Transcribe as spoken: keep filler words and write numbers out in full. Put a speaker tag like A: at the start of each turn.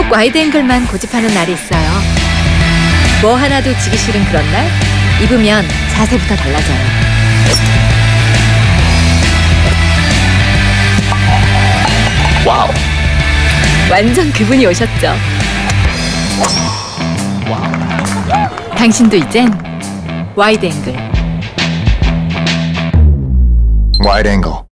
A: 꼭 와이드 앵글만 고집하는 날이 있어요. 뭐 하나도 지기 싫은 그런 날, 입으면 자세부터 달라져요.
B: 와우.
A: 완전 그분이 오셨죠. 당신도 이젠 와이드 앵글.
B: 와이드 앵글.